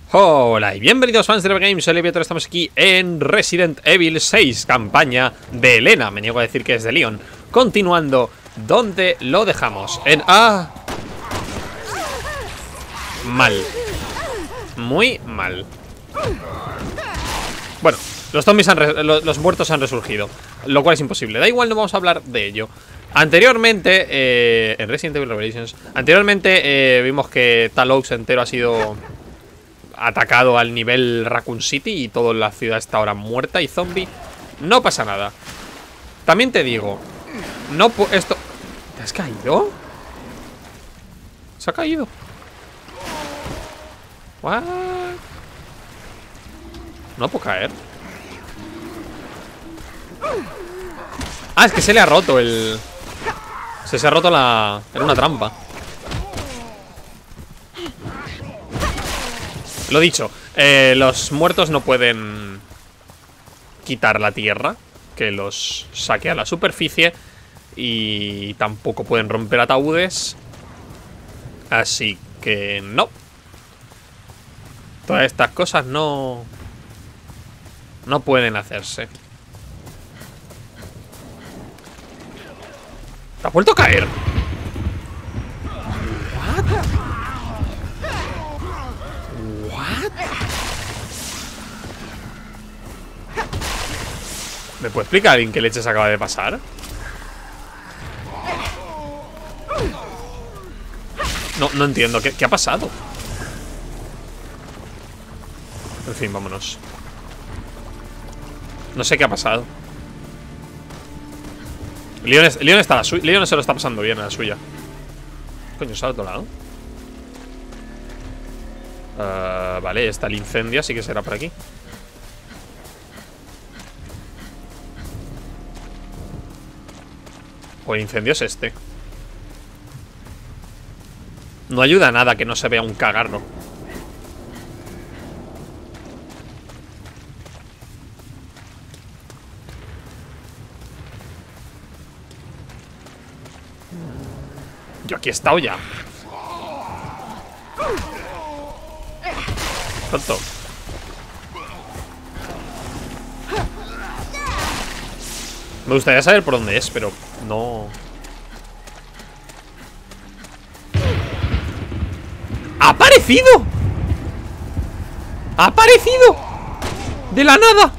Hola y bienvenidos fans de Games, soy Leviator, estamos aquí en Resident Evil 6, campaña de Elena, me niego a decir que es de Leon. Continuando, donde lo dejamos, en... mal. Muy mal. Bueno, los zombies los muertos han resurgido, lo cual es imposible, da igual, no vamos a hablar de ello. Anteriormente, en Resident Evil Revelations, anteriormente vimos que Tal Oaks entero ha sido atacado al nivel Raccoon City y toda la ciudad está ahora muerta y zombie. No pasa nada. También te digo, no esto... ¿Te has caído? ¿Se ha caído? What? No puedo caer. Ah, es que se le ha roto el... Se ha roto la... Era una trampa. Lo dicho, los muertos no pueden quitar la tierra que los saque a la superficie y tampoco pueden romper ataúdes. Así que no. Todas estas cosas no pueden hacerse. ¿Te has vuelto a caer? ¿Me puede explicar alguien qué leches acaba de pasar? No entiendo. ¿Qué ha pasado? En fin, vámonos. No sé qué ha pasado. Leon se lo está pasando bien a la suya. Coño, ¿está al otro lado? Vale, está el incendio, así que será por aquí. O el incendio es este. No ayuda a nada que no se vea un cagarro. Yo aquí he estado ya. Tonto. Me gustaría saber por dónde es, pero no... ¡Ha aparecido! ¡Ha aparecido! ¡De la nada!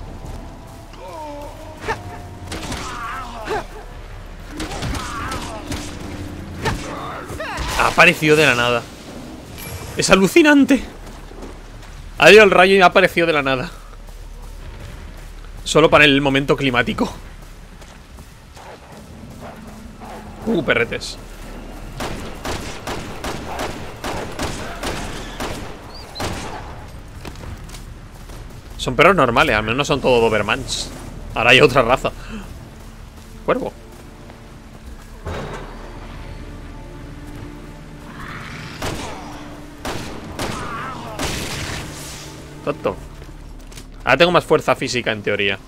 Ha aparecido de la nada. Es alucinante. Ha ido el rayo y ha aparecido de la nada. Solo para el momento climático. Perretes. Son perros normales, al menos no son todos Dobermans. Ahora hay otra raza. Cuervo. Tonto. Ahora tengo más fuerza física en teoría.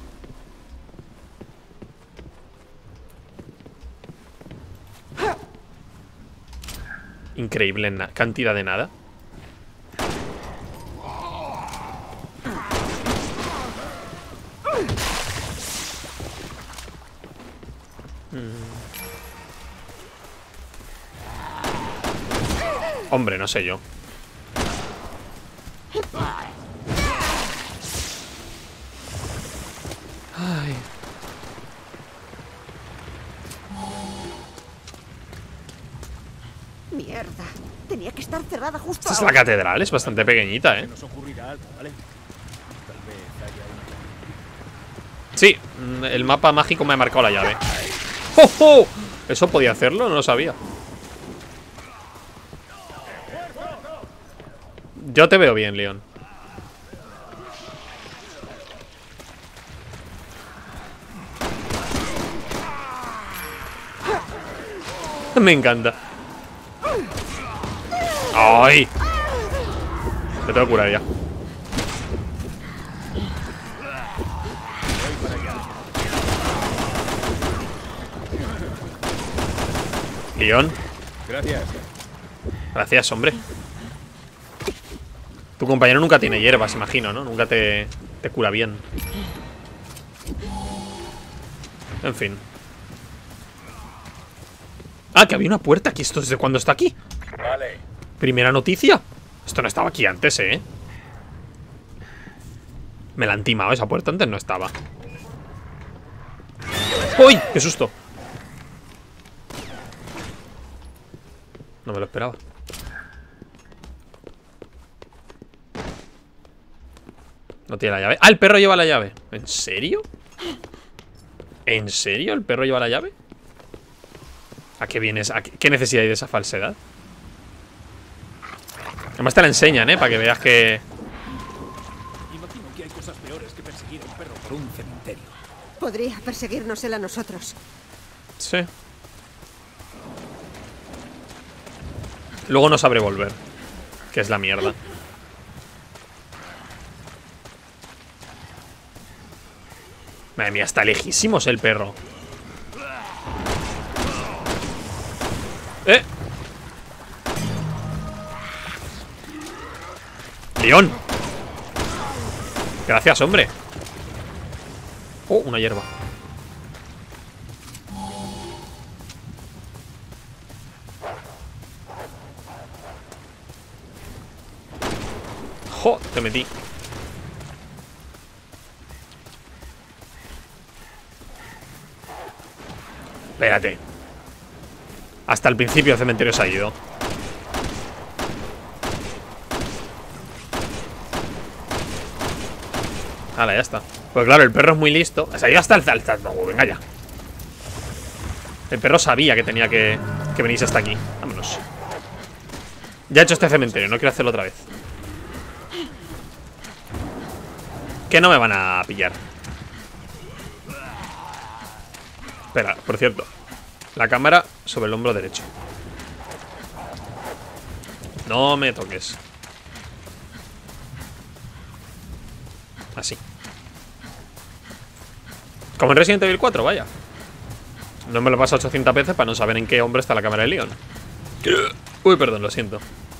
Increíble cantidad de nada. Hombre, no sé yo. Ay. Mierda, tenía que estar cerrada justo Esta es ahora. la catedral, es bastante pequeñita, ¿eh? Sí, el mapa mágico me ha marcado la llave. ¡Oh, oh! ¿Eso podía hacerlo? No lo sabía. Yo te veo bien, Leon. Me encanta. ¡Ay! Te tengo que curar ya. Leon. Gracias. Gracias, hombre. Tu compañero nunca tiene hierbas, imagino, ¿no? Nunca te cura bien. En fin. Ah, que había una puerta aquí. ¿Esto desde cuándo está aquí? Vale. Primera noticia. Esto no estaba aquí antes, ¿eh? Me la han timado. Esa puerta antes no estaba. ¡Uy! ¡Qué susto! No me lo esperaba. No tiene la llave. ¡Ah, el perro lleva la llave! ¿En serio? ¿En serio el perro lleva la llave? ¿A qué vienes? ¿Qué necesidad hay de esa falsedad? Además te la enseñan, ¿eh? Para que veas que... Imagino que hay cosas peores que perseguir a un perro por un cementerio. Podría perseguirnos él a nosotros. Sí. Luego no sabré volver. Que es la mierda. Madre mía, está lejísimos el perro. ¡León! Gracias, hombre. Oh, una hierba. ¡Jo! Te metí. Espérate. Hasta el principio el cementerio se ha ido. Hala, ya está. Pues claro, el perro es muy listo. Se ha ido hasta el... No, venga ya. El perro sabía que tenía que venirse hasta aquí. Vámonos. Ya he hecho este cementerio, no quiero hacerlo otra vez. Que no me van a pillar. Espera, por cierto. La cámara sobre el hombro derecho. No me toques. Así. Como en Resident Evil 4, vaya. No me lo paso 800 veces para no saber en qué hombro está la cámara de Leon. Uy, perdón, lo siento.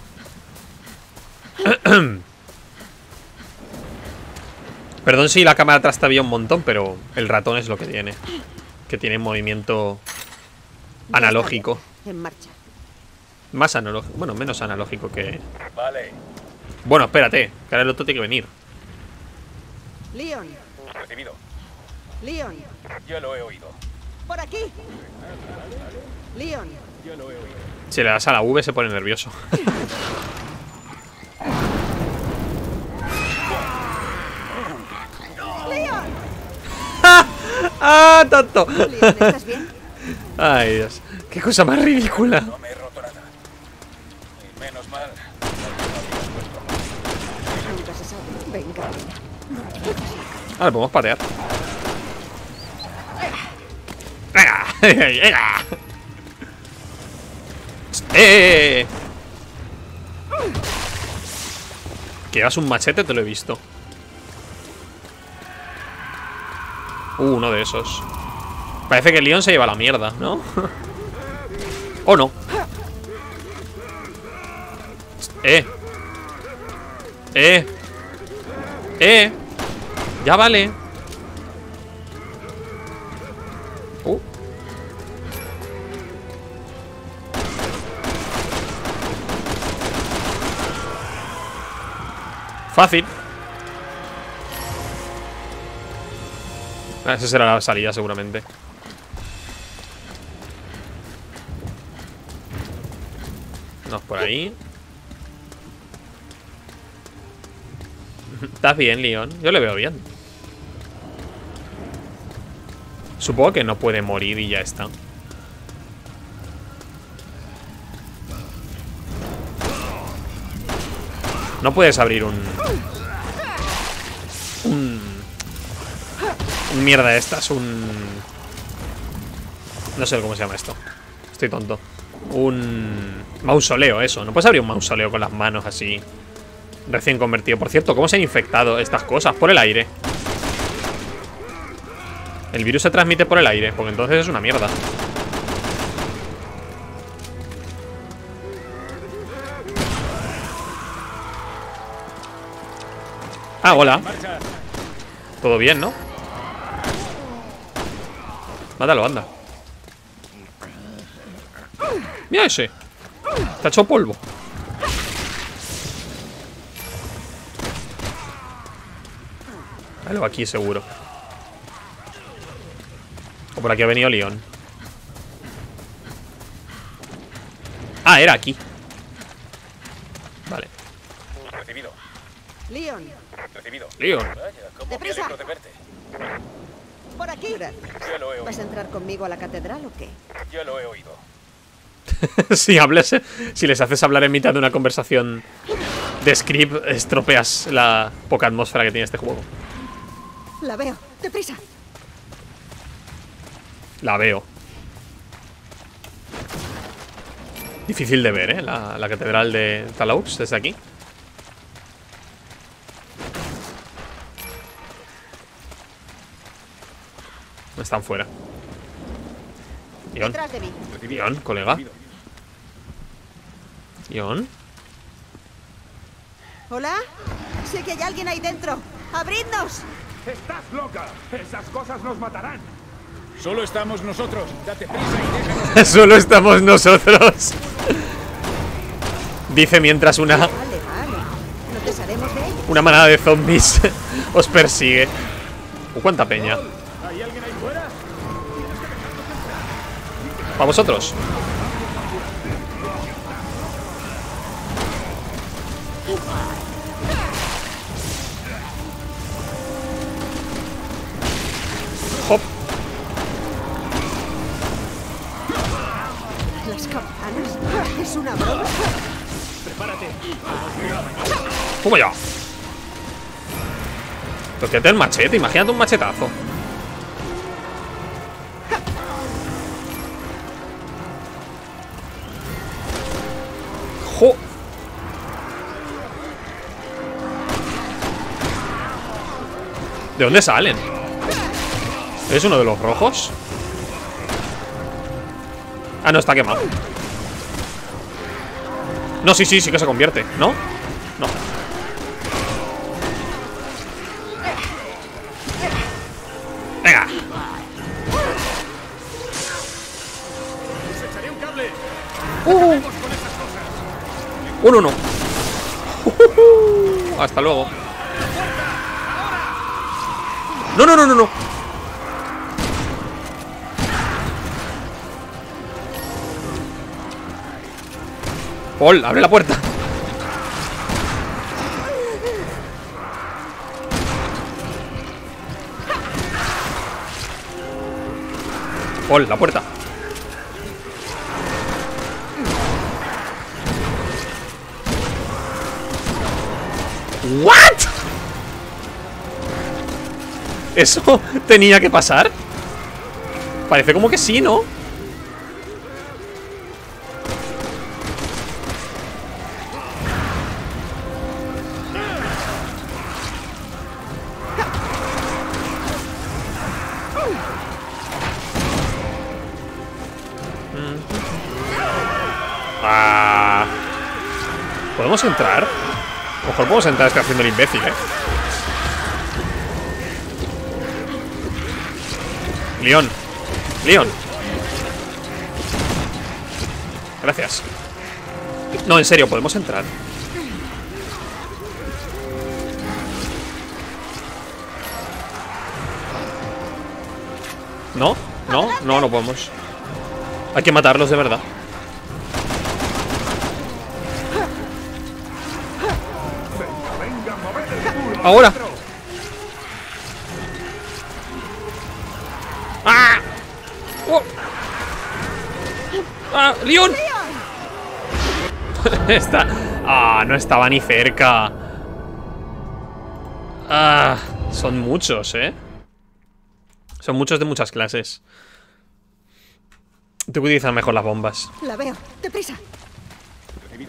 Perdón si la cámara trastabilla un montón, pero el ratón es lo que tiene. Que tiene movimiento analógico. En marcha. Más analógico. Bueno, menos analógico que... Vale. Bueno, espérate, que ahora el otro tiene que venir. Leon, Recibido. Leon, Yo lo he oído. por aquí. Leon, Yo lo he oído. Si le das a la V se pone nervioso. Leon, ¡Ah, tonto! Leon, ¿estás bien? Ay, Dios. Qué cosa más ridícula. No me he roto nada. Y menos mal. Nunca se sabe. Venga. Ahora podemos patear. ¡Venga! ¡Venga! Que llevas un machete, te lo he visto. Uno de esos. Parece que Leon se lleva la mierda, ¿no? ¿O no? Ya vale. Fácil. Esa será la salida seguramente. No, por ahí. ¿Estás bien, Leon? Yo le veo bien. Supongo que no puede morir y ya está. No puedes abrir un mierda de estas, no sé cómo se llama esto. Estoy tonto. Un mausoleo, eso. No puedes abrir un mausoleo con las manos así recién convertido. Por cierto, ¿cómo se han infectado estas cosas? Por el aire. El virus se transmite por el aire, porque entonces es una mierda. Ah, hola. Marcha. Todo bien, ¿no? Mátalo, anda. Mira ese. Está hecho polvo. Algo aquí seguro. O por aquí ha venido Leon. Ah, era aquí. Vale. Recibido. Leon, Recibido. Leon. Vaya, cómo me Deprisa. alegro de verte. por aquí. Gracias. Ya lo he ¿Vas a oído. entrar conmigo a la catedral o qué? Ya lo he oído. Si les haces hablar en mitad de una conversación de script, estropeas la poca atmósfera que tiene este juego. La veo. Deprisa. La veo. Difícil de ver, ¿eh? La catedral de Talaux desde aquí. Están fuera. Ion. Detrás de mí. Recibido. Ion, colega. Recibido. Ion. ¿Hola? Sé que hay alguien ahí dentro. ¡Abridnos! ¡Estás loca! ¡Esas cosas nos matarán! Solo estamos nosotros. Date prisa y déjanos. Solo estamos nosotros. Dice mientras Vale, vale. No te sabemos de ello. una manada de zombies os persigue. ¿Cuánta peña? ¿Hay alguien ahí fuera? ¿Para vosotros? Hop. Las campanas. Es una broma. Prepárate. ¡Toma ya! Pues que te el machete, imagínate un machetazo. ¡Jo! ¿De dónde salen? ¿Es uno de los rojos? Ah, no, está quemado. No, sí que se convierte, ¿no? No. Venga. Os echaré un cable. Uno. Hasta luego. No. Paul, abre la puerta. Paul, la puerta. ¿What? ¿Eso tenía que pasar? Parece como que sí, ¿no? Ah. ¿Podemos entrar? A lo mejor podemos entrar, está haciendo el imbécil, ¿eh? Leon. Gracias. No, en serio, ¿podemos entrar? No podemos. Hay que matarlos de verdad. ¡Venga, moved el culo! Ahora. ¡Ah! ¡Oh! ¡Ah! ¡Leon! Está. ¡Ah! No estaba ni cerca. ¡Ah! Son muchos, ¿eh? Son muchos de muchas clases. Tengo que utilizar mejor las bombas. La veo. Deprisa. Recibido.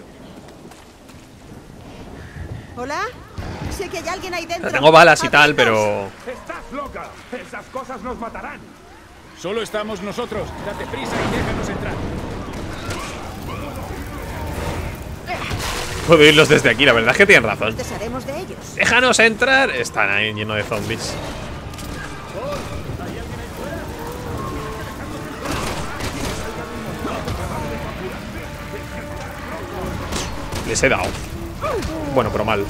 ¿Hola? Sé que hay alguien ahí dentro. Tengo balas y tal, ¡Abridnos! pero. ¡Estás loca! ¡Esas cosas nos matarán! Solo estamos nosotros. Date prisa y déjanos entrar. Puedo irlos desde aquí, la verdad es que tienen razón. Nos desharemos de ellos. ¡Déjanos entrar! Están ahí llenos de zombies. Les he dado. Bueno, pero mal.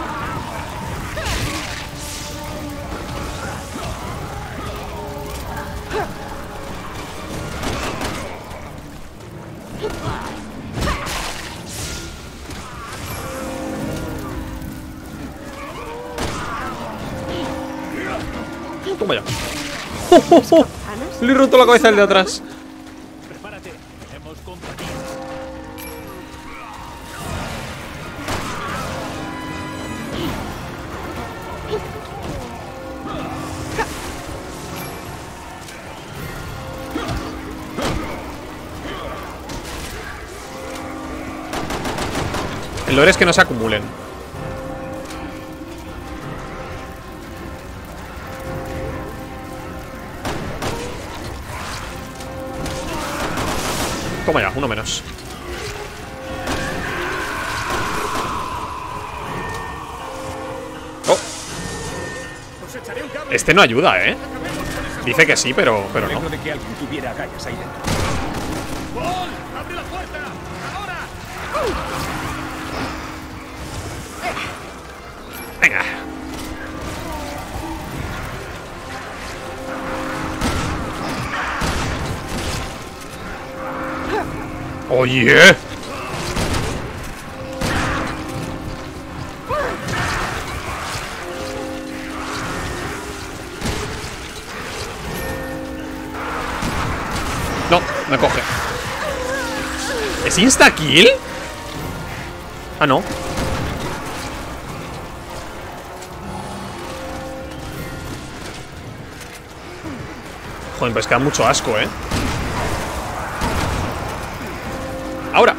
Toma ya. Le he roto la cabeza al de atrás. Prepárate, tenemos compañía. El lore es que no se acumulen. Toma ya, uno menos. Oh. Os echaré un cable. Este no ayuda, ¿eh? Dice que sí, pero no. Alegro de que alguien tuviera agallas ahí dentro. ¡Paul! ¡Abre la puerta! ¡Ahora! Venga. Oye. No, me coge. ¿Es insta-kill? Ah, no. Joder, pero es que da mucho asco, ¿eh? Ahora.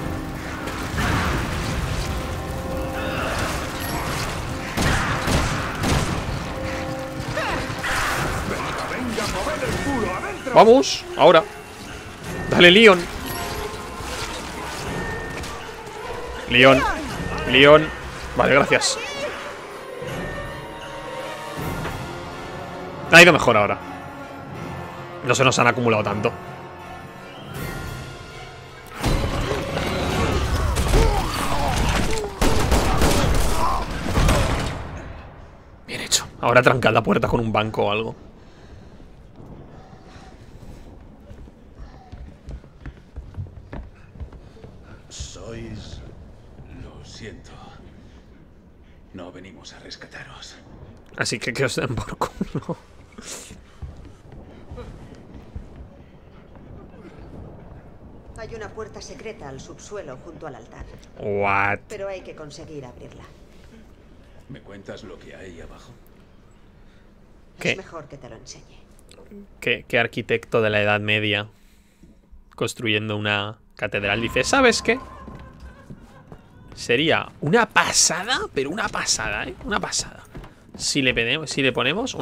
Venga, moved el culo adentro. Vamos, ahora. Dale, Leon. Leon. Leon. Vale, gracias. Ha ido mejor ahora. No se nos han acumulado tanto. Bien hecho. Ahora trancad la puerta con un banco o algo. Sois... Lo siento. No venimos a rescataros. Así que os den por culo. Hay una puerta secreta al subsuelo junto al altar. What? Pero hay que conseguir abrirla. ¿Me cuentas lo que hay abajo? ¿Qué? Es mejor que te lo enseñe. ¿Qué arquitecto de la Edad Media construyendo una catedral dice, ¿sabes qué? Sería una pasada, pero una pasada, ¿eh? Una pasada. Si le ponemos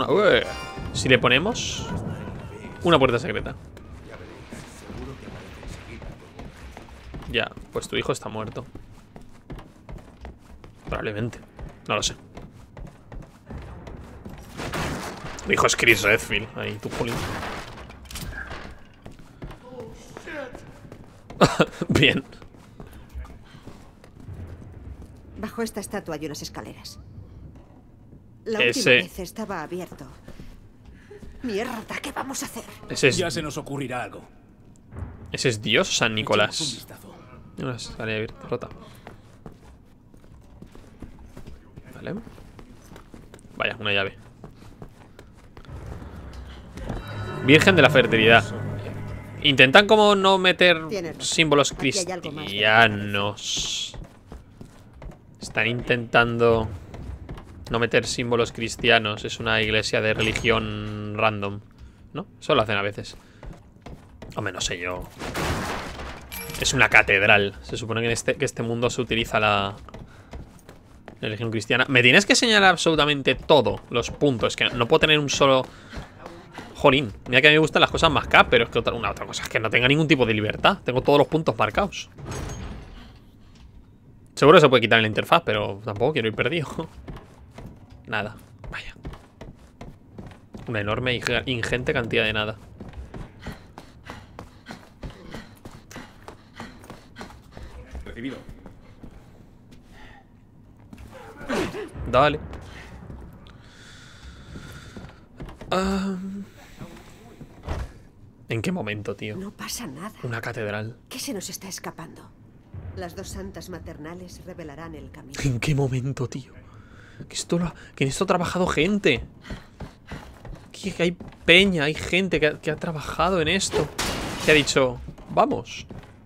una puerta secreta. Ya, pues tu hijo está muerto. Probablemente. No lo sé. Mi hijo es Chris Redfield. Ahí, tu Juli. Bien. Bajo esta estatua hay unas escaleras. La Ese- última vez estaba abierto. Mierda, ¿qué vamos a hacer? Ya se nos ocurrirá algo. Ese es Dios o San Echemos un Nicolás. vistazo. Una salida abierta, rota. Vale. Vaya, una llave. Virgen de la fertilidad. Intentan como no meter Tienes razón. símbolos Aquí hay algo más de lo que cristianos. Están intentando no meter símbolos cristianos. Es una iglesia de religión random, ¿no? Eso lo hacen a veces. Hombre, no sé yo. Es una catedral. Se supone que en este mundo se utiliza la religión cristiana. Me tienes que señalar absolutamente todos los puntos. Que no puedo tener un solo... Jolín, mira que a mí me gustan las cosas más cap, pero es que una otra cosa es que no tenga ningún tipo de libertad. Tengo todos los puntos marcados. Seguro se puede quitar en la interfaz, pero tampoco quiero ir perdido. Nada, vaya. Una enorme y ingente cantidad de nada. Recibido. Dale. ¿En qué momento, tío? No pasa nada. Una catedral. ¿Qué se nos está escapando? Las dos santas maternales revelarán el camino. ¿En qué momento, tío? Que en esto ha trabajado gente. Que hay peña, hay gente que ha trabajado en esto. Que ha dicho, vamos.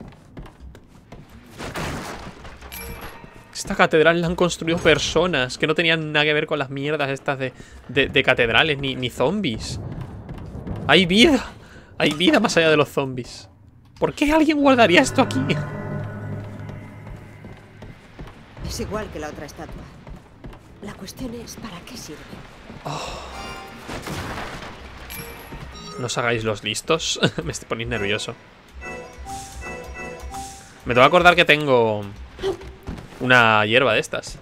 Esta catedral la han construido personas que no tenían nada que ver con las mierdas estas de catedrales ni zombies. Hay vida. Hay vida más allá de los zombies. ¿Por qué alguien guardaría esto aquí? Es igual que la otra estatua. La cuestión es, ¿para qué sirve? No os hagáis los listos. Me estoy poniendo nervioso. Me tengo que acordar que tengo una hierba de estas.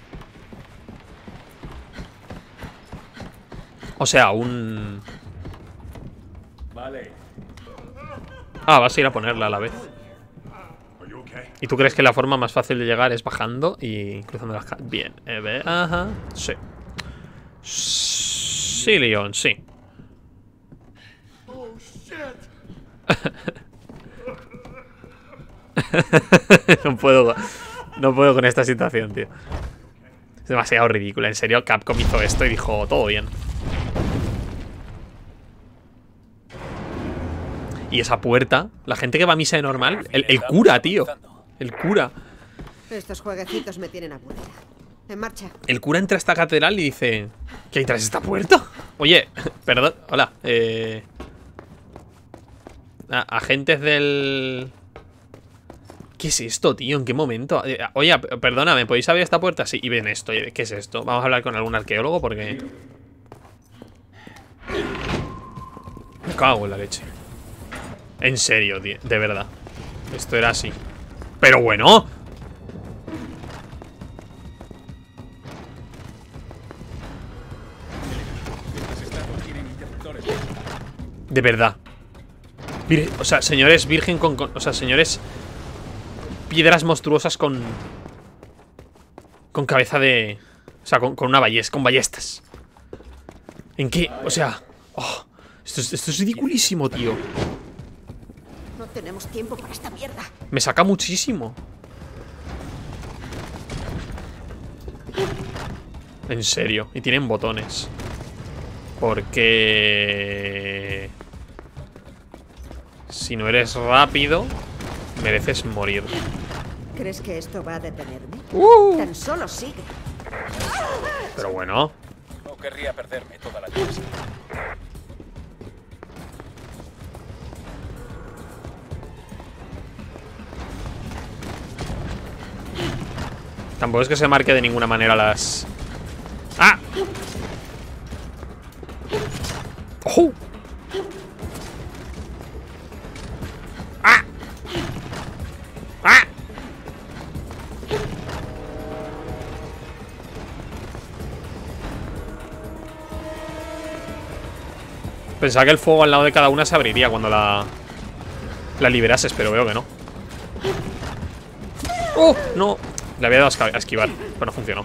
O sea, un... Vale. Ah, vas a ir a ponerla a la vez. ¿Y tú crees que la forma más fácil de llegar es bajando y cruzando las calles? Bien, ajá, sí. Sí, Leon, sí. No puedo con esta situación, tío. Es demasiado ridícula. En serio, Capcom hizo esto y dijo, todo bien. Y esa puerta, la gente que va a misa de normal, el cura, tío. El cura. Estos jueguecitos me tienen aburrida. En marcha. El cura entra a esta catedral y dice, ¿qué hay tras esta puerta? Oye, perdón, hola. Agentes del... ¿Qué es esto, tío? ¿En qué momento? Oye, perdona, ¿me podéis abrir esta puerta? Sí, y ven esto. ¿Qué es esto? Vamos a hablar con algún arqueólogo porque... Me cago en la leche. En serio, tío, de verdad. Esto era así. Pero bueno. De verdad. O sea, señores virgen o sea, señores... Piedras monstruosas con cabeza de... O sea, con una ballesta, con ballestas. ¿En qué? O sea... esto es ridiculísimo, tío. No tenemos tiempo para esta mierda. Me saca muchísimo. En serio. Y tienen botones. Porque... Si no eres rápido, mereces morir. ¿Crees que esto va a detenerme? Tan solo sigue. Pero bueno. No querría perderme toda la clase. Tampoco es que se marque de ninguna manera las... ¡Ah! ¡Ojo! ¡Ah! ¡Ah! Pensaba que el fuego al lado de cada una se abriría cuando la liberases, pero veo que no. ¡Oh! No. Le había dado a esquivar, pero no funcionó.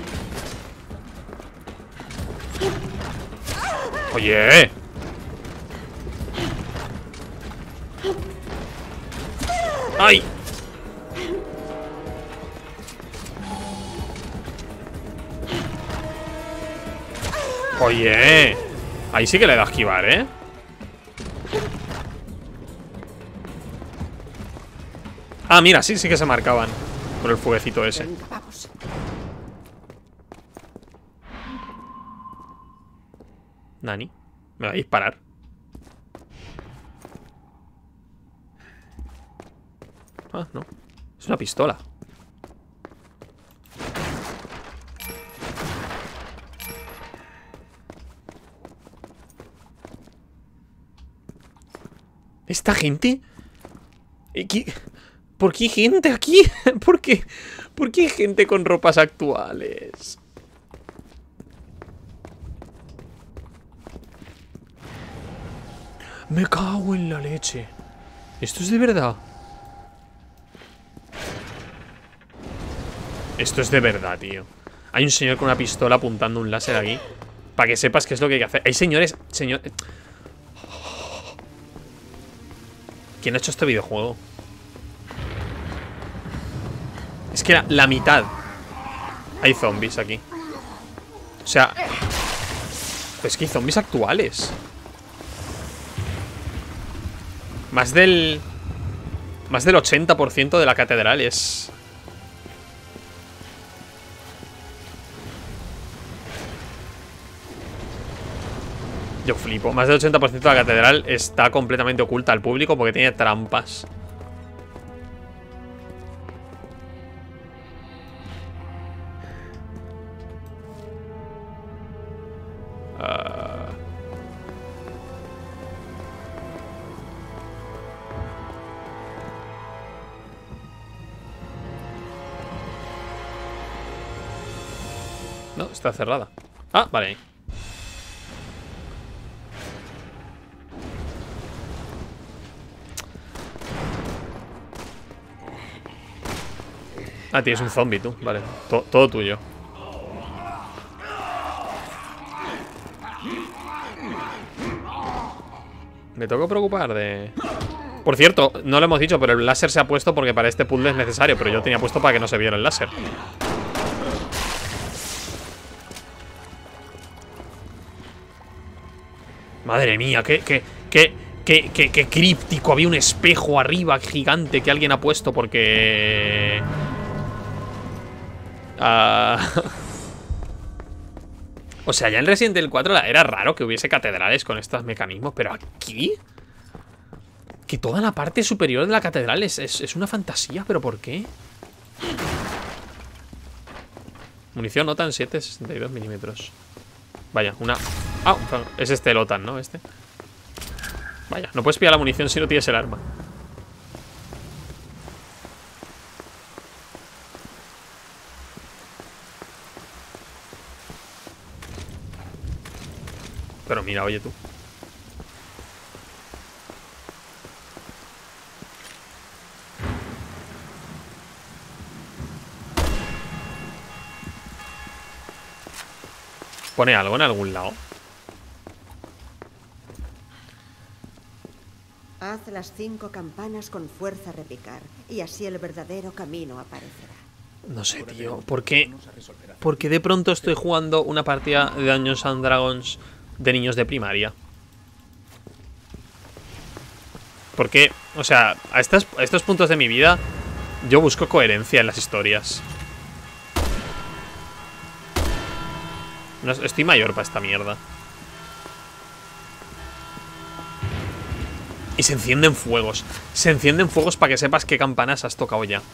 ¡Oye! ¡Ay! ¡Oye! Ahí sí que le he dado a esquivar, ¿eh? Ah, mira, sí que se marcaban por el fueguecito ese. Venga, vamos. Nani, ¿me va a disparar? Ah, no. Es una pistola. ¿Esta gente? ¿Por qué hay gente aquí? ¿Por qué hay gente con ropas actuales? Me cago en la leche. ¿Esto es de verdad? Esto es de verdad, tío. Hay un señor con una pistola apuntando un láser aquí. Para que sepas qué es lo que hay que hacer. Hay señores... ¿Quién ha hecho este videojuego? Es que la mitad. Hay zombies aquí. O sea... Es que hay zombies actuales. Más del 80% de la catedral es... Yo flipo. Más del 80% de la catedral está completamente oculta al público porque tiene trampas. No, está cerrada. Ah, vale. Ah, tienes un zombie tú. Vale, todo tuyo. Me tengo que preocupar de... Por cierto, no lo hemos dicho, pero el láser se ha puesto porque para este puzzle es necesario. Pero yo tenía puesto para que no se viera el láser. Madre mía, qué críptico. Había un espejo arriba gigante que alguien ha puesto porque... O sea, ya en Resident Evil 4 era raro que hubiese catedrales con estos mecanismos. Pero aquí... Que toda la parte superior de la catedral es una fantasía. ¿Pero por qué? Munición OTAN 7,62 milímetros. Vaya, una... Ah, es este el OTAN, ¿no? Este. Vaya, no puedes pillar la munición si no tienes el arma. Pero mira, oye tú. ¿Pone algo en algún lado? Haz las 5 campanas con fuerza a repicar, y así el verdadero camino aparecerá. No sé, tío. ¿Por qué de pronto estoy jugando una partida de Dungeons and Dragons de niños de primaria? Porque, o sea, a estos puntos de mi vida yo busco coherencia en las historias. No, estoy mayor para esta mierda. Y se encienden fuegos. Se encienden fuegos para que sepas qué campanas has tocado ya.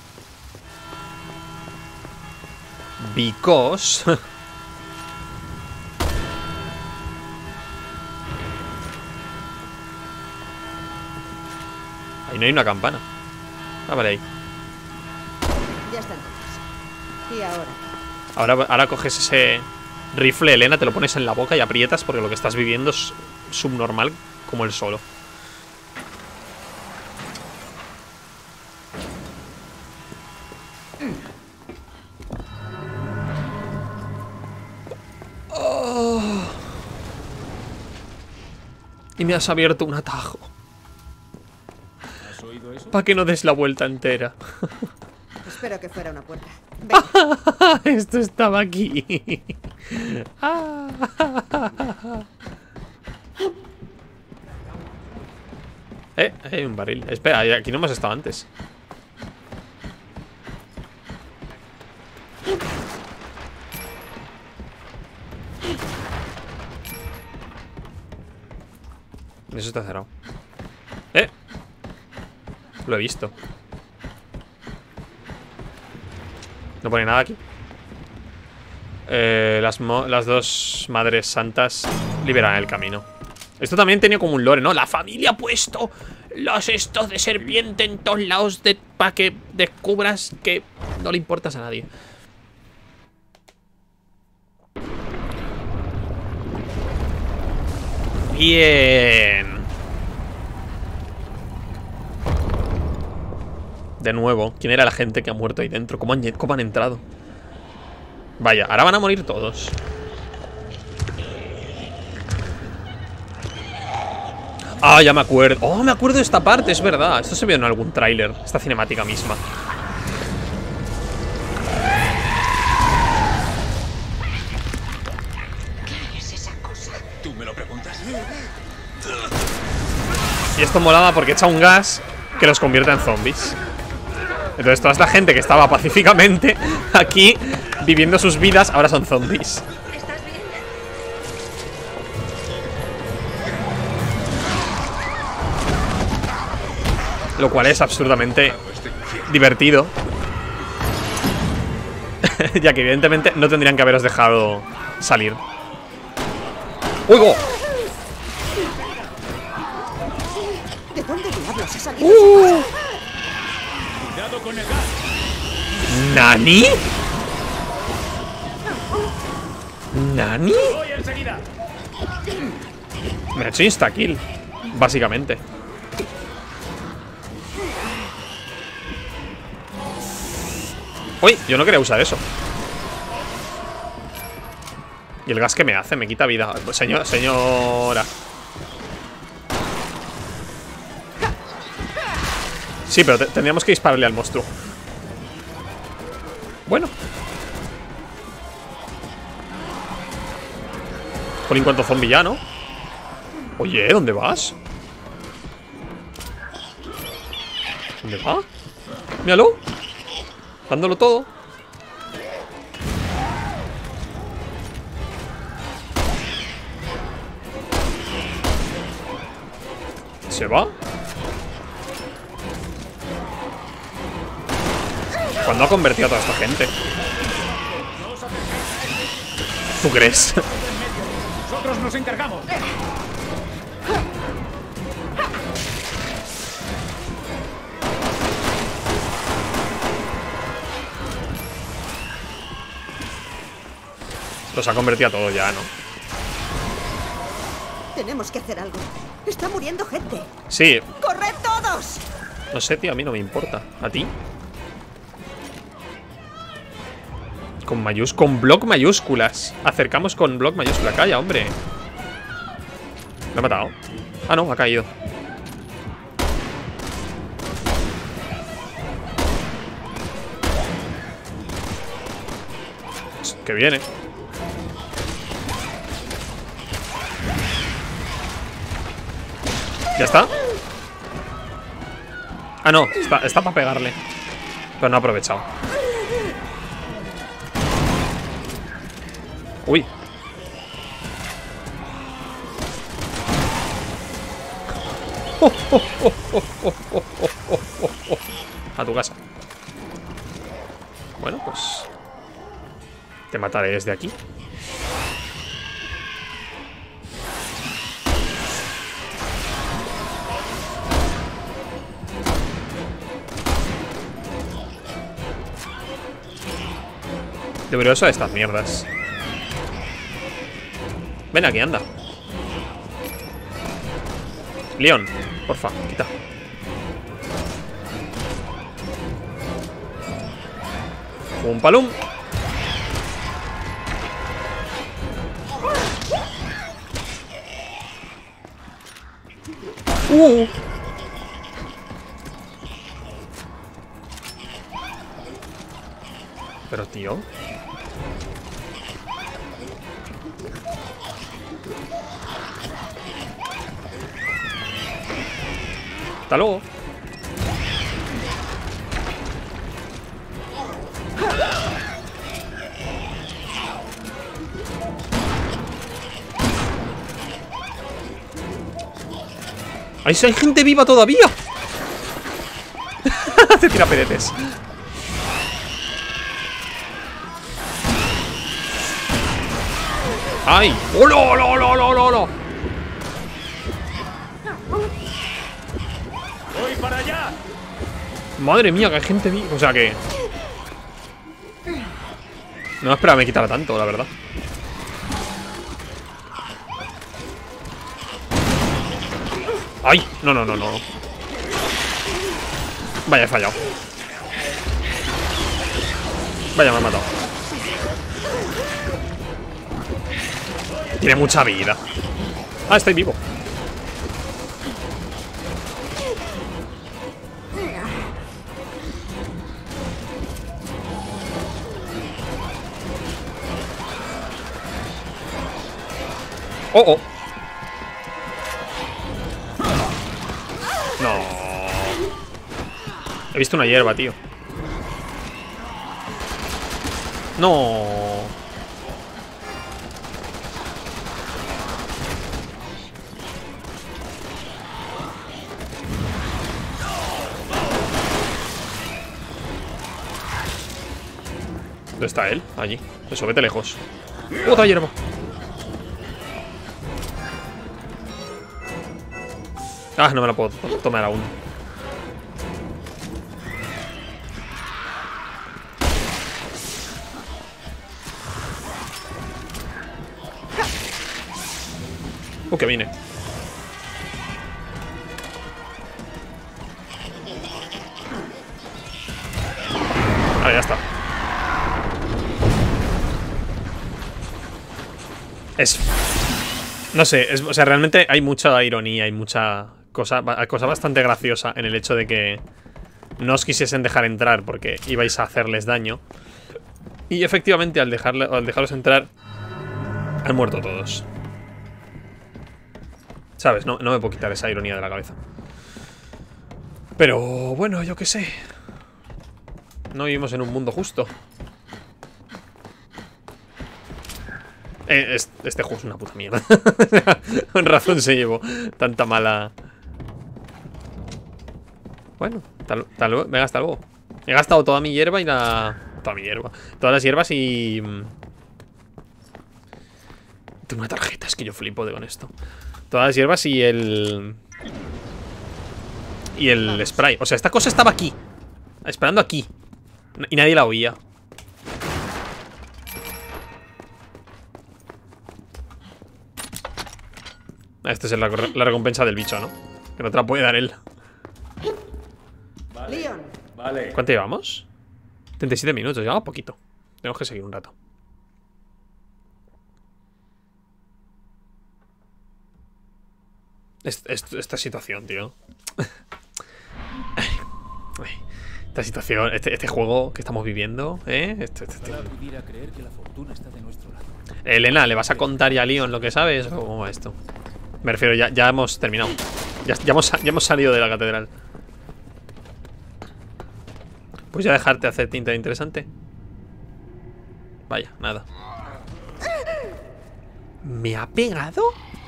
Because... Ahí no hay una campana. Ah, vale, ahí. Ya está entonces. ¿Y ahora? Ahora coges ese rifle, Elena, te lo pones en la boca y aprietas porque lo que estás viviendo es subnormal como el solo. Oh. Y me has abierto un atajo. ¿Has oído eso? Para que no des la vuelta entera. Espero que fuera una puerta. Venga. Esto estaba aquí. Hay un barril. Espera, aquí no hemos estado antes. Eso está cerrado. Lo he visto. No pone nada aquí. Las dos madres santas liberan el camino. Esto también tenía como un lore, ¿no? La familia ha puesto los estos de serpiente en todos lados para que descubras que No le importas a nadie. Bien. De nuevo, ¿quién era la gente que ha muerto ahí dentro? ¿Cómo han entrado? Vaya, ahora van a morir todos. Ah, ya me acuerdo. Oh, me acuerdo de esta parte, es verdad. Esto se vio en algún tráiler, esta cinemática misma. ¿Qué es esa cosa? ¿Tú me lo preguntas? Y esto molaba porque echa un gas que los convierte en zombies. Entonces toda esta gente que estaba pacíficamente aquí viviendo sus vidas, ahora son zombies. ¿Estás bien? Lo cual es absurdamente divertido. Ya que evidentemente no tendrían que haberos dejado salir. ¡Uy, go! ¿De dónde diablos ha salido esa cosa? ¡Cuidado con el gas! ¿Nani? ¿Nani? ¡Voy enseguida! Me ha hecho insta-kill, básicamente. Uy, yo no quería usar eso. ¿Y el gas que me hace? Me quita vida. Señora. Sí, pero tendríamos que dispararle al monstruo. Bueno. Jolín, cuánto zombie ya, ¿no? Oye, ¿dónde vas? ¿Dónde va? Míralo. Dándolo todo. ¿Se va? ¿Cuándo ha convertido a toda esta gente? ¿Tú crees? ¡Nosotros nos encargamos! Los ha convertido a todos ya, ¿no? Tenemos que hacer algo. Está muriendo gente. Sí, ¡Corred todos! no sé, tío, a mí no me importa. ¿A ti? Con block mayúsculas. Acercamos con block mayúscula. Calla, hombre. Lo he matado. Ah, no, ha caído. Que viene. ¿Ya está? Ah, no, está para pegarle. Pero no ha aprovechado. Uy. A tu casa. Bueno, pues te mataré desde aquí. Debería usar estas mierdas. Ven aquí, anda. Leon, porfa, quita. Un palum. Pero tío. Hasta luego. ¡Ahí hay gente viva todavía! Se tira pedetes. ¡Ay! ¡Hola, hola, hola, hola, hola! ¡Voy para allá! Madre mía, que hay gente viva. O sea que... No esperaba que me quitara tanto, la verdad. ¡Ay! No, no, no, no. Vaya, he fallado. Vaya, me ha matado. Tiene mucha vida. Ah, estoy vivo. Oh, oh. No. He visto una hierba, tío. No. ¿Dónde está él? Allí. Eso, vete lejos. ¡Otra hierba! Ah, no me la puedo tomar aún. Que viene. Vale, ya está. No sé, o sea, realmente hay mucha ironía, hay mucha cosa bastante graciosa en el hecho de que no os quisiesen dejar entrar porque ibais a hacerles daño. Y efectivamente al dejarlos entrar han muerto todos. ¿Sabes? No me puedo quitar esa ironía de la cabeza. Pero bueno, yo qué sé. No vivimos en un mundo justo. Este juego es una puta mierda. Con razón se llevó tanta mala. Bueno, venga, hasta luego. He gastado toda mi hierba y toda mi hierba. Todas las hierbas y... Tengo una tarjeta, es que yo flipo con esto. Todas las hierbas y el... Y el spray. O sea, esta cosa estaba aquí, esperando aquí, y nadie la oía. Esta es la recompensa del bicho, ¿no? Que no te la puede dar él. Vale. Leon. Vale. ¿Cuánto llevamos? 37 minutos, llevamos poquito. Tenemos que seguir un rato. Esta situación, tío. Esta situación, este juego que estamos viviendo, Ojalá pudiera creer que la fortuna está de nuestro lado. Elena, ¿le vas a contar ya a Leon lo que sabes? ¿O cómo va esto? Me refiero, ya hemos terminado. Ya hemos salido de la catedral. Pues ya dejarte hacer tinta interesante. Vaya, nada. ¿Me ha pegado?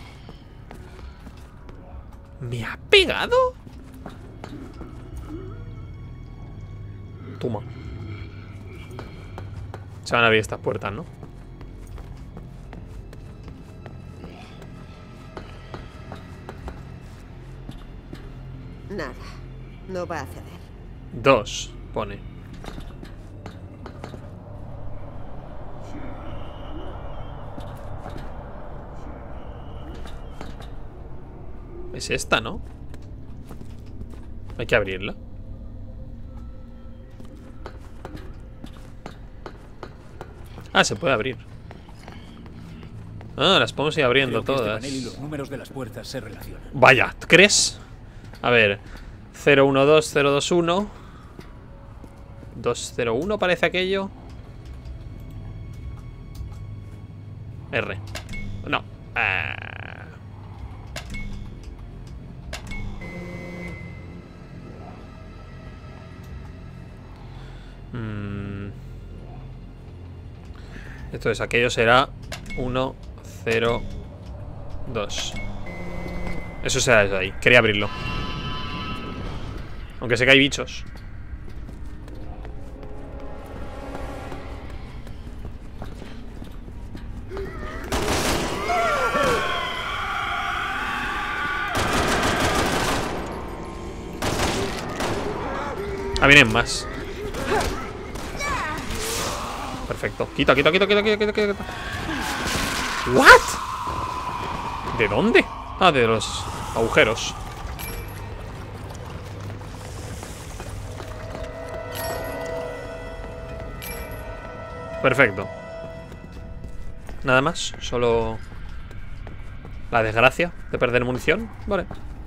¿Me ha pegado? Toma. Se van a abrir estas puertas, ¿no? Nada, no va a ceder. 2, pone. Es esta, ¿no? Hay que abrirla. Ah, se puede abrir. Ah, las podemos ir abriendo Creo que todas. este panel y los números de las puertas se relacionan. Vaya, ¿tú crees? A ver, 012, 021 201 parece aquello. R. No. Entonces aquello será 1, 0, 2. Eso será eso ahí. Quería abrirlo. Aunque sé que hay bichos. Ah, vienen más. Perfecto. Quita. ¿What? ¿De dónde? Ah, de los agujeros. Perfecto. Nada más, solo la desgracia de perder munición. Vale.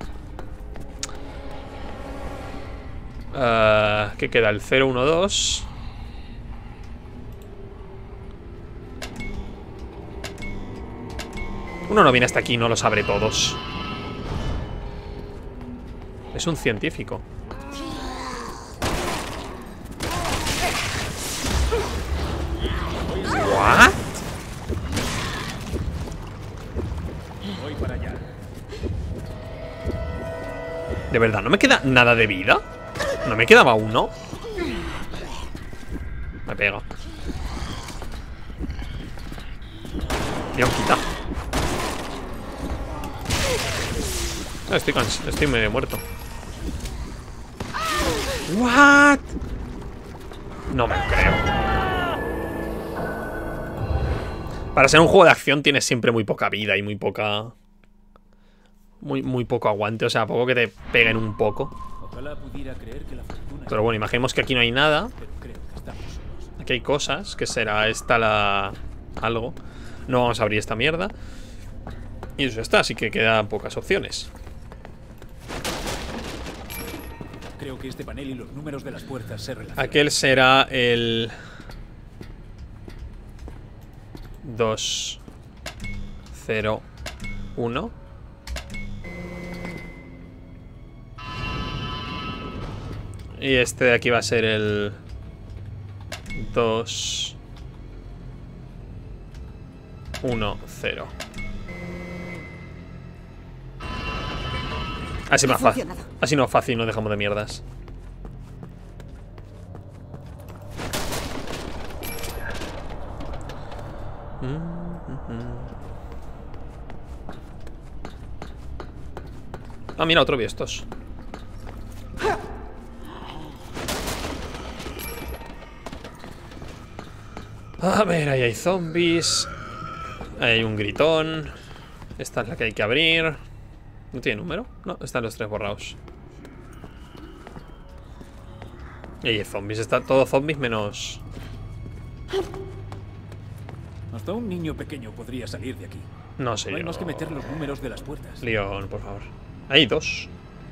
¿Qué queda? El 0, 1, 2. Uno no viene hasta aquí y no los abre todos. Es un científico. ¿What? Voy para allá. ¿De verdad no me queda nada de vida? ¿No me quedaba uno? Me pega. Dios, quita. No, estoy medio muerto. ¿What? No me lo creo. Para ser un juego de acción tienes siempre muy poca vida y muy poca... Muy poco aguante, o sea, poco que te peguen un poco. Ojalá pudiera creer que la fortuna... Pero bueno, imaginemos que aquí no hay nada. Pero creo que estamos solos. Aquí hay cosas, que será esta la... algo. No vamos a abrir esta mierda. Y eso está, así que quedan pocas opciones. Creo que este panel y los números de las puertas se relacionan. Aquel será el... 2 0 1. Y este de aquí va a ser el 2 1 0. Así más fácil. Así no fácil, no dejamos de mierdas. Ah, mira, otro de estos. A ver, ahí hay zombies. Ahí hay un gritón. Esta es la que hay que abrir. ¿No tiene número? No, están los 3 borrados. Y ahí hay zombies. Está todo zombies menos... Hasta un niño pequeño podría salir de aquí. No sé No hay yo. más que meter los números de las puertas. Leon, por favor. Hay 2.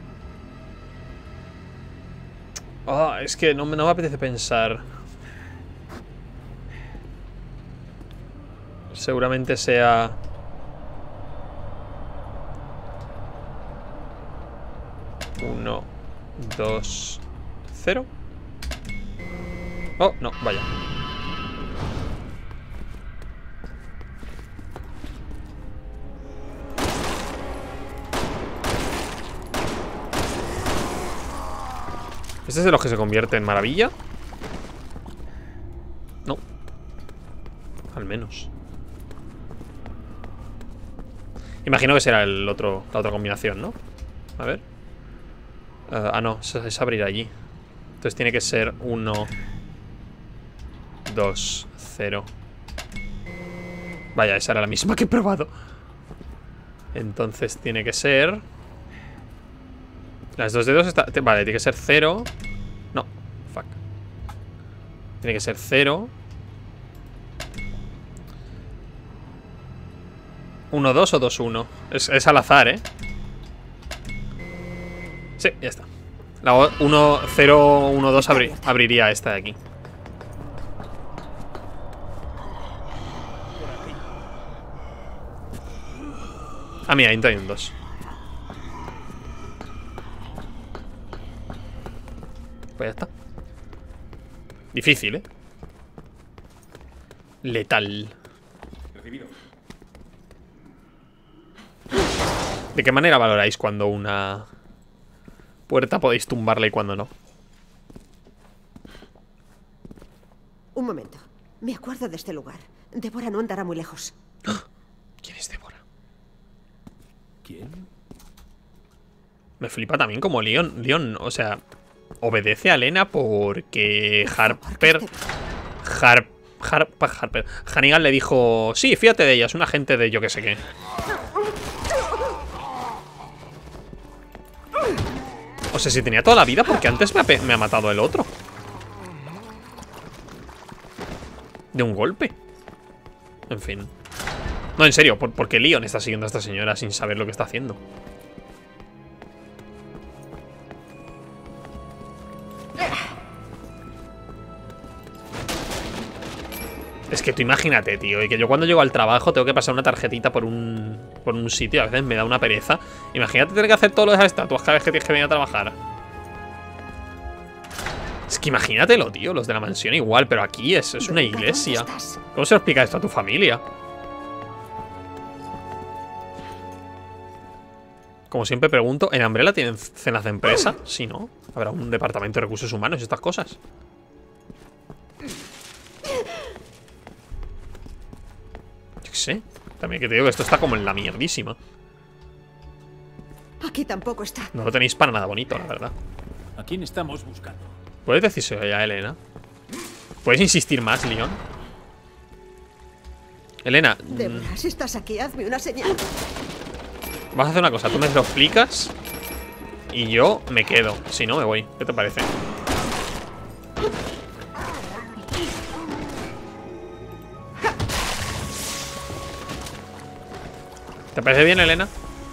Ah, es que no me apetece pensar. Seguramente sea... Uno, 2, 0. Oh, no, vaya. ¿Este es de los que se convierte en maravilla? No. Al menos. Imagino que será el otro, la otra combinación, ¿no? A ver. No, es abrir allí. Entonces tiene que ser 1 2 0. Vaya, esa era la misma que he probado. Entonces tiene que ser... Las 2 dedos está... Vale, tiene que ser 0. No, fuck. Tiene que ser 0 1 2 o 2 1. Es al azar, ¿eh? Sí, ya está. La 1 0 1 2 abriría esta de aquí. Ah, mira, ahí hay un 2. Pues ya está. Difícil, ¿eh? Letal. Recibido. ¿De qué manera valoráis cuando una puerta podéis tumbarla y cuando no? Un momento. Me acuerdo de este lugar. Débora no andará muy lejos. ¿Quién es Débora? ¿Quién? Me flipa también como Leon. Leon, o sea, obedece a Lena porque Harper. Hannigan le dijo: sí, fíjate de ella, es un agente de yo que sé qué. O sea, si tenía toda la vida, porque antes me ha matado el otro. De un golpe. En fin. No, en serio, ¿por qué Leon está siguiendo a esta señora sin saber lo que está haciendo? Es que tú imagínate, tío, y que yo cuando llego al trabajo tengo que pasar una tarjetita por un sitio. A veces me da una pereza. Imagínate tener que hacer todo lo de esas estatuas cada vez que tienes que venir a trabajar. Es que imagínatelo, tío. Los de la mansión igual, pero aquí es una iglesia. ¿Cómo se lo explica esto a tu familia? Como siempre pregunto, ¿en Umbrella tienen cenas de empresa? Sí, ¿no? Habrá un departamento de recursos humanos y estas cosas. Yo qué sé. También que te digo que esto está como en la mierdísima. Aquí tampoco está. No lo tenéis para nada bonito, la verdad. ¿A quién estamos buscando? ¿Puedes decírselo ya a Elena? ¿Puedes insistir más, Leon? Elena, Débora, si estás aquí, hazme una señal. vas a hacer una cosa. Tú me lo explicas y yo me quedo. Si no, me voy. ¿Qué te parece? ¿Te parece bien, Elena?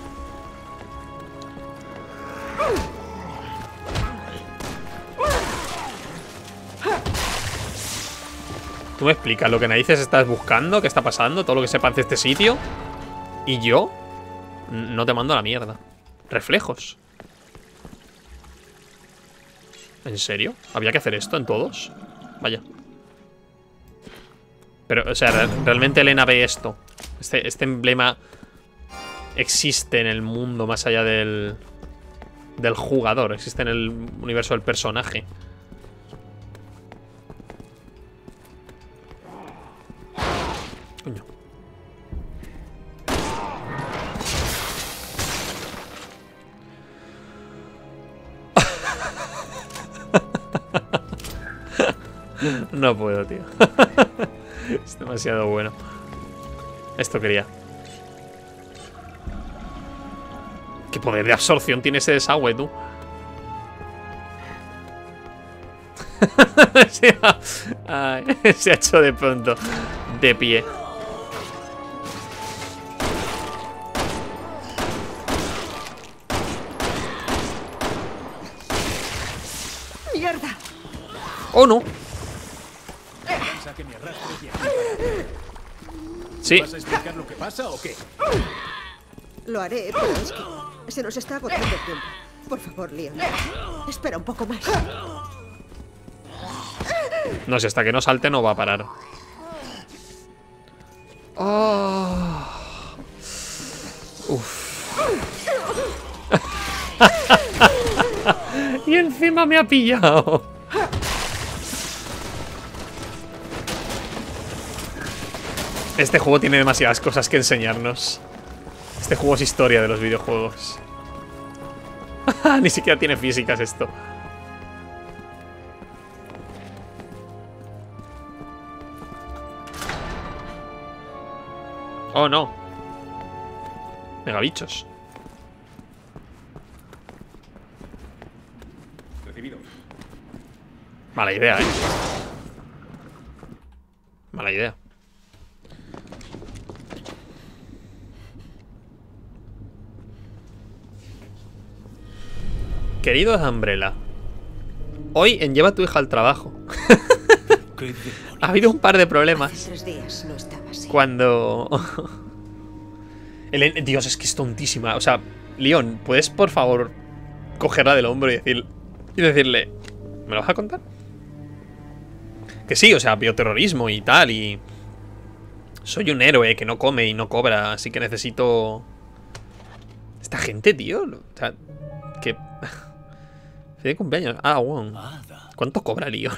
Tú me explicas lo que narices estás buscando, qué está pasando, todo lo que sepas de este sitio. Y yo no te mando a la mierda. Reflejos. ¿En serio? ¿Había que hacer esto en todos? Vaya. Pero, o sea, realmente Elena ve esto. Este emblema existe en el mundo más allá del jugador. Existe en el universo del personaje. Coño. No puedo, tío. Es demasiado bueno. Esto quería. ¿Qué poder de absorción tiene ese desagüe, tú? Se ha hecho de pronto de pie. ¡Mierda! ¡Oh, no! ¿Piensa que me arrastres de aquí? Sí. ¿Vas a explicar lo que pasa o qué? Lo haré, pero es que se nos está agotando el tiempo. Por favor, Leon. Espera un poco más. No sé, hasta que no salte no va a parar. Oh. Uf. Y encima me ha pillado. Este juego tiene demasiadas cosas que enseñarnos. Este juego es historia de los videojuegos. Ni siquiera tiene físicas esto. Oh, no. Megabichos. Recibido. Mala idea, Mala idea. Querido Umbrella, hoy en Lleva a tu hija al trabajo. Ha habido un par de problemas. Hace 3 días no estaba así. Cuando... Dios, es que es tontísima. O sea, Leon, ¿puedes por favor cogerla del hombro y decirle, ¿me lo vas a contar? Que sí, o sea, bioterrorismo y tal, y... Soy un héroe que no come y no cobra, así que necesito... Esta gente, tío. O sea, que... Feliz cumpleaños. Ah, wow. ¿Cuánto cobra Leon?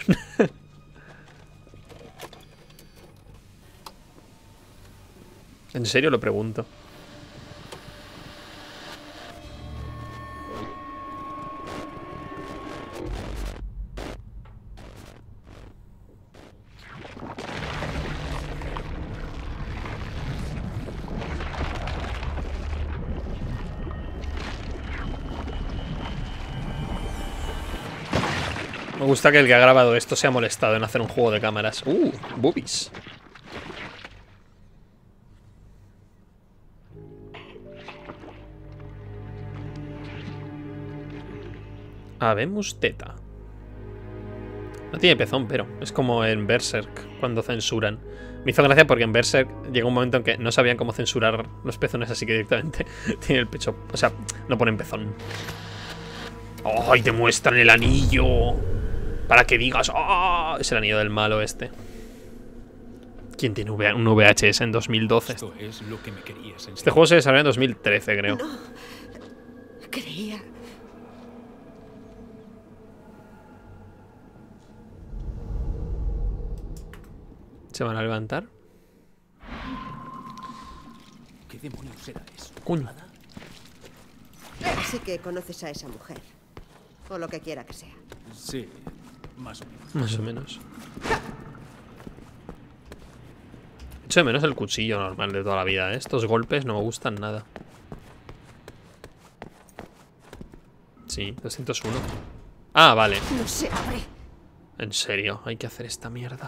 En serio lo pregunto. Me gusta que el que ha grabado esto se ha molestado en hacer un juego de cámaras. Boobies. Habemos teta. No tiene pezón, pero es como en Berserk cuando censuran. Me hizo gracia porque en Berserk llegó un momento en que no sabían cómo censurar los pezones, así que directamente tiene el pecho. O sea, no ponen pezón. ¡Oh! Y te muestran el anillo. Para que digas, ¡oh! Es el anillo del malo este. ¿Quién tiene un VHS en 2012? Esto es lo que me querías enseñar. Este juego se desarrolló en 2013, creo. No. Creía. ¿Se van a levantar? ¿Qué demonios era eso? Coño. Así que conoces a esa mujer. O lo que quiera que sea. Sí, más o menos. Más o menos. Echo de menos el cuchillo normal de toda la vida, ¿eh? Estos golpes no me gustan nada. Sí, 201. Ah, vale. No se abre. En serio, hay que hacer esta mierda.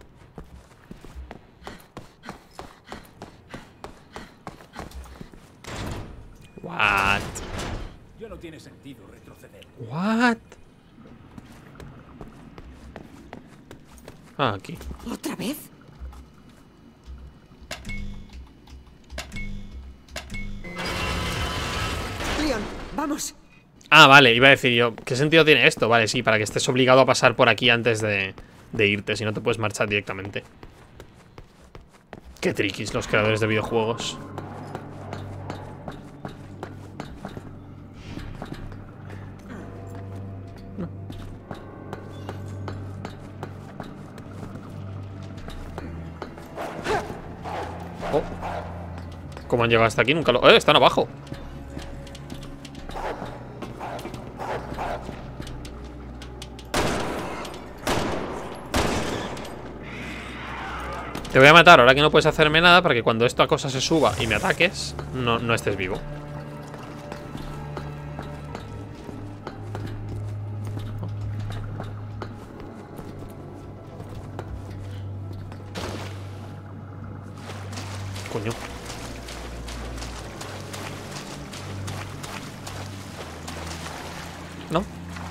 What? Ya no tiene sentido retroceder. What? Ah, aquí. ¿Otra vez? Leon, vamos. Ah, vale, iba a decir yo, ¿qué sentido tiene esto? Vale, sí, para que estés obligado a pasar por aquí antes de irte, si no te puedes marchar directamente. Qué triquis los creadores de videojuegos. Oh. ¿Cómo han llegado hasta aquí? Nunca lo... están abajo. Te voy a matar ahora que no puedes hacerme nada para que cuando esta cosa se suba y me ataques, no estés vivo. Coño. ¿No?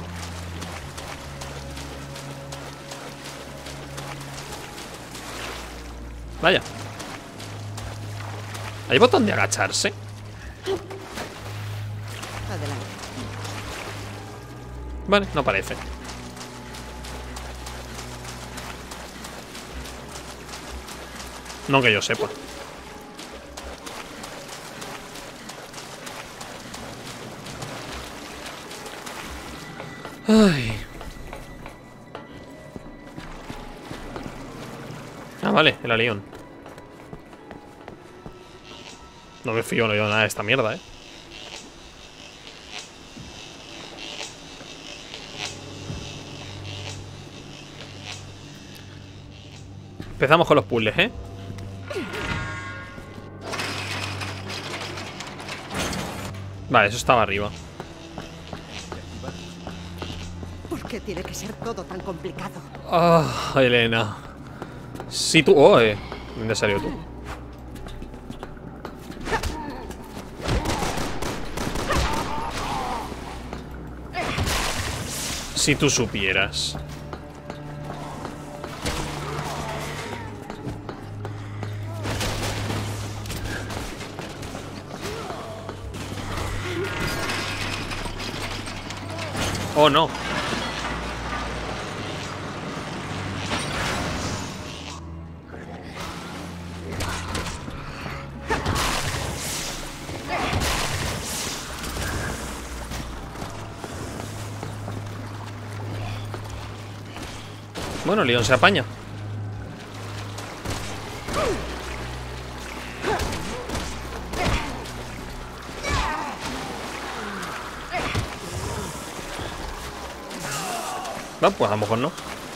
Vaya. ¿Hay botón de agacharse? Adelante. Vale, no parece. No que yo sepa. Ay. Ah, vale, el alión. No me fío, no digo nada de esta mierda, eh. Empezamos con los puzzles, eh. Vale, eso estaba arriba. ¿Por qué tiene que ser todo tan complicado? Ah, Elena. Si tú... Oh, ¿dónde salió tú? Si tú supieras. Oh, no. Bueno, Leon se apaña. No, pues a lo mejor no.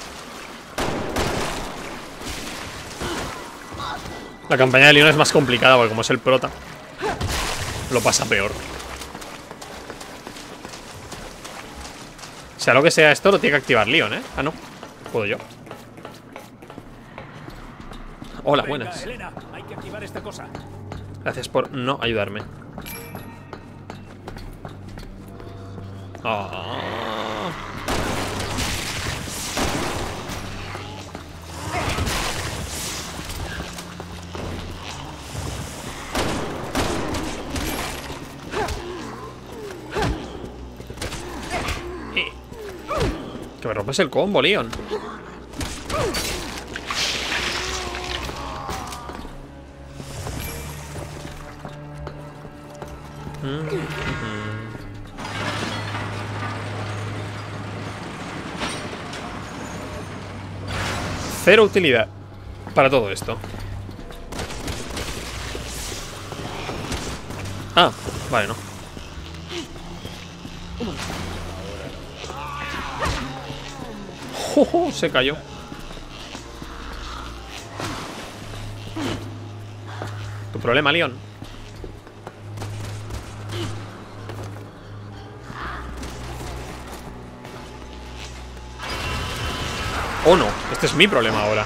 La campaña de Leon es más complicada porque como es el prota, lo pasa peor. Sea lo que sea esto, lo tiene que activar Leon, ¿eh? Ah, no. Puedo yo. Hola, Venga, buenas. Elena, hay que activar esta cosa. Gracias por no ayudarme. Ah. Que me rompes el combo, Leon. Cero utilidad para todo esto. Ah, vale, no. ¡Oh, se cayó! Tu problema, Leon. Oh no, este es mi problema ahora.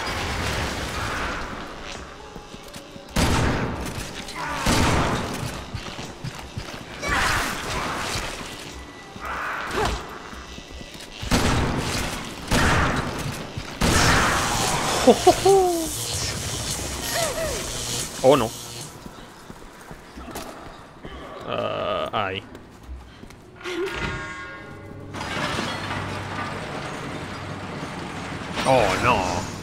Oh no. Ahí. Oh no.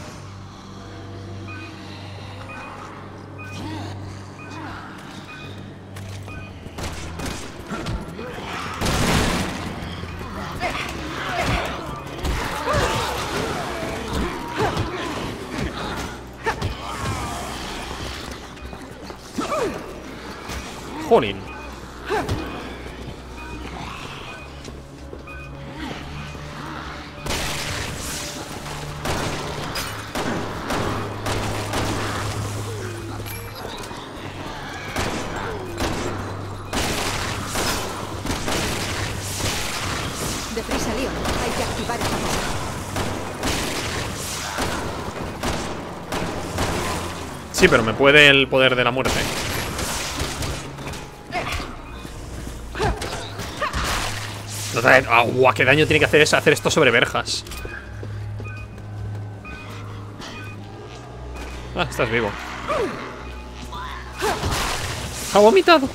Jolín. Deprisa, Leon. Hay que activar esta cosa. Sí, pero me puede el poder de la muerte. ¡Guau! ¿Qué daño tiene que hacer esto sobre verjas? Ah, estás vivo. Ha vomitado.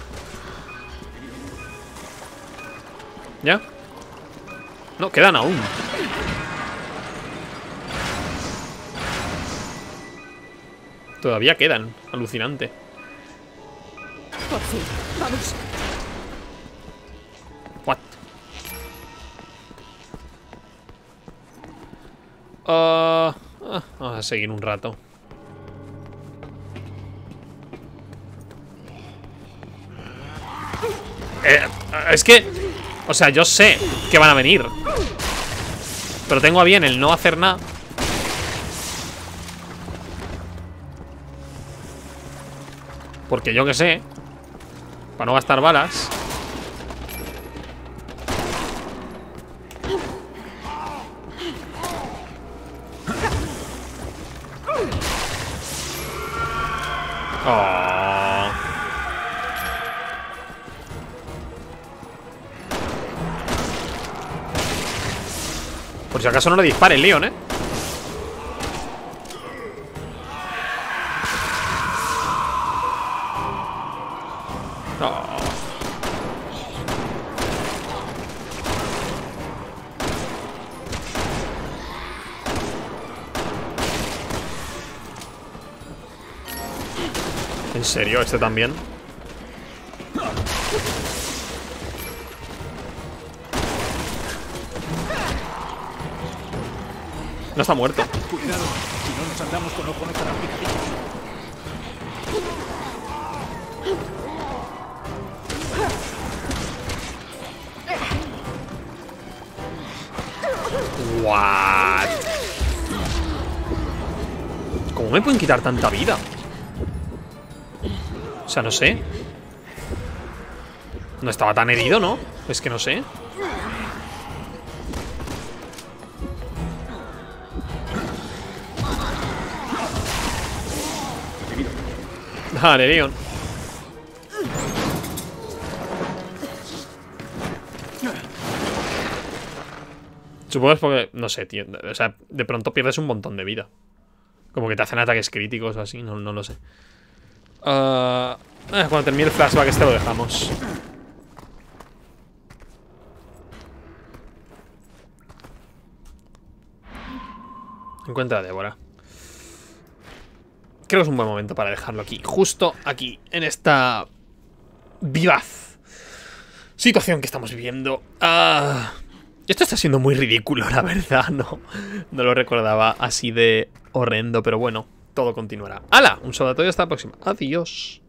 ¿Ya? No, quedan aún. Todavía quedan. Alucinante. Por fin. Vamos. What? Vamos a seguir un rato. Es que... O sea, yo sé que van a venir, pero tengo a bien el no hacer nada. Porque yo que sé, para no gastar balas. Oh. Por si acaso no le dispare el Leon, ¿eh? Oh. ¿En serio? ¿Este también? No está muerto. Cuidado, si no nos andamos con ojo no estará picadillo. What? ¿Cómo me pueden quitar tanta vida? O sea, no sé. No estaba tan herido, ¿no? Es que no sé. Dale, Leon. Supongo que es porque, no sé, tío. O sea, de pronto pierdes un montón de vida. Como que te hacen ataques críticos o así, no lo sé. Cuando termine el flashback este lo dejamos. Encuentra a Débora. Creo que es un buen momento para dejarlo aquí. Justo aquí, en esta vivaz situación que estamos viviendo. Esto está siendo muy ridículo, la verdad. No lo recordaba así de horrendo, pero bueno, todo continuará. ¡Hala! Un soldado hasta la próxima. Adiós.